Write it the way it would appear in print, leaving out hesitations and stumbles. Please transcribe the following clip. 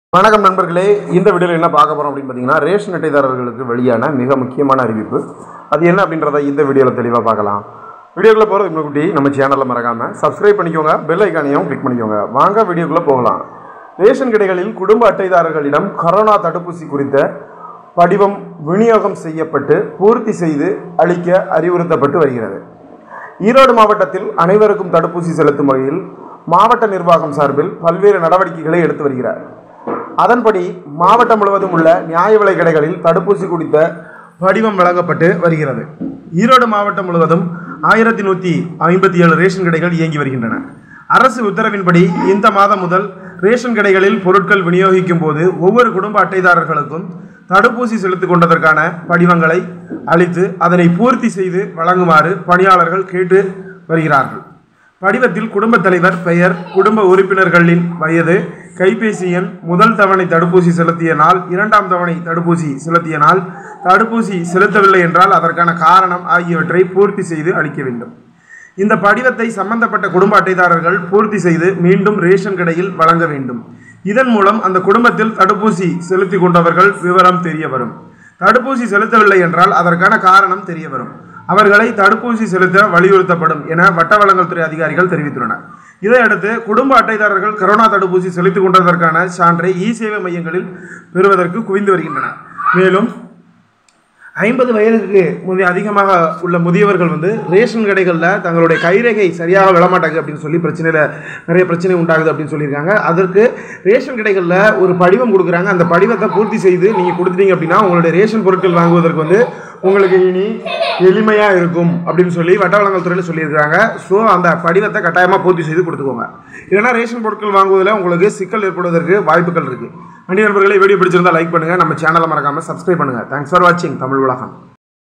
வணக்கம் நண்பர்களே, இந்த வீடியோவில் என்ன பார்க்க போகிறோம் அப்படின்னு பார்த்தீங்கன்னா, ரேஷன் அட்டைதாரர்களுக்கு வெளியான மிக முக்கியமான அறிவிப்பு. அது என்ன அப்படின்றத இந்த வீடியோவில் தெளிவாக பார்க்கலாம். வீடியோக்குள்ளே போகிறதுக்கு முன்னாடி நம்ம சேனலில் மறக்காமல் சப்ஸ்கிரைப் பண்ணிக்கோங்க, பெல் ஐக்கானையும் கிளிக் பண்ணிக்கோங்க. வாங்க வீடியோக்குள்ளே போகலாம். ரேஷன் கடைகளில் குடும்ப அட்டைதாரர்களிடம் கொரோனா தடுப்பூசி குறித்த படிவம் விநியோகம் செய்யப்பட்டு பூர்த்தி செய்து அளிக்க அறிவுறுத்தப்பட்டு வருகிறது. ஈரோடு மாவட்டத்தில் அனைவருக்கும் தடுப்பூசி செலுத்தும் வகையில் மாவட்ட நிர்வாகம் சார்பில் பல்வேறு நடவடிக்கைகளை எடுத்து வருகிறார். அதன்படி மாவட்டம் முழுவதும் உள்ள நியாய விலை கடைகளில் தடுப்பூசி குறித்த படிவம் வழங்கப்பட்டு வருகிறது. ஈரோடு மாவட்டம் முழுவதும் 1157 ரேஷன் கடைகள் இயங்கி வருகின்றன. அரசு உத்தரவின்படி இந்த மாதம் முதல் ரேஷன் கடைகளில் பொருட்கள் விநியோகிக்கும் போது ஒவ்வொரு குடும்ப அட்டைதாரர்களுக்கும் தடுப்பூசி செலுத்திக் கொண்டதற்கான படிவங்களை அளித்து அதனை பூர்த்தி செய்து வழங்குமாறு பணியாளர்கள் கேட்டு வருகிறார்கள். படிவத்தில் குடும்பத் தலைவர் பெயர், குடும்ப உறுப்பினர்களின் வயது, கைபேசி எண், முதல் தவணை தடுப்பூசி செலுத்திய நாள், இரண்டாம் தவணை தடுப்பூசி செலுத்திய நாள், தடுப்பூசி செலுத்தவில்லை என்றால் அதற்கான காரணம் ஆகியவற்றை பூர்த்தி செய்து அளிக்க வேண்டும். இந்த படிவத்தை சம்பந்தப்பட்ட குடும்ப அட்டைதாரர்கள் பூர்த்தி செய்து மீண்டும் ரேஷன் கடையில் வழங்க வேண்டும். இதன் மூலம் அந்த குடும்பத்தில் தடுப்பூசி செலுத்தி கொண்டவர்கள் விவரம் தெரிய வரும். தடுப்பூசி செலுத்தவில்லை என்றால் அதற்கான காரணம் தெரிய வரும். அவர்களை தடுப்பூசி செலுத்த வலியுறுத்தப்படும் என வட்ட வழங்கல் துறை அதிகாரிகள் தெரிவித்துள்ளனர். இதையடுத்து குடும்ப அட்டைதாரர்கள் கொரோனா தடுப்பூசி செலுத்திக் கொண்டதற்கான சான்றை சேவை மையங்களில் பெறுவதற்கு குவிந்து வருகின்றனர். மேலும் 50 வயதுக்கு அதிகமாக உள்ள முதியவர்கள் ரேஷன் கடைகளில் தங்களுடைய கைரேகை சரியாக விழமாட்டாங்க அப்படின்னு சொல்லி நிறைய பிரச்சனை உண்டாகுது அப்படின்னு சொல்லியிருக்காங்க. அதற்கு ரேஷன் கடைகளில் ஒரு படிவம் கொடுக்குறாங்க. அந்த படிவத்தை பூர்த்தி செய்து நீங்கள் கொடுத்துட்டீங்க அப்படின்னா உங்களுடைய ரேஷன் பொருட்கள் வாங்குவதற்கு உங்களுக்கு இனி எளிமையாக இருக்கும் அப்படின்னு சொல்லி வட்ட வழங்கல் துறையில் சொல்லியிருக்காங்க. ஸோ அந்த படிவத்தை கட்டாயமாக பூர்த்தி செய்து கொடுத்துக்கோங்க. இல்லைனா ரேஷன் பொருட்கள் வாங்குவதில் உங்களுக்கு சிக்கல் ஏற்படுவதற்கு வாய்ப்புகள் இருக்குது. நண்பர்களே, வீடியோ பிடிச்சிருந்தால் லைக் பண்ணுங்கள், நம்ம சேனலை மறக்காமல் சப்ஸ்கிரைப் பண்ணுங்கள். தேங்க்ஸ் ஃபார் வாட்சிங் தமிழ் உலகம்.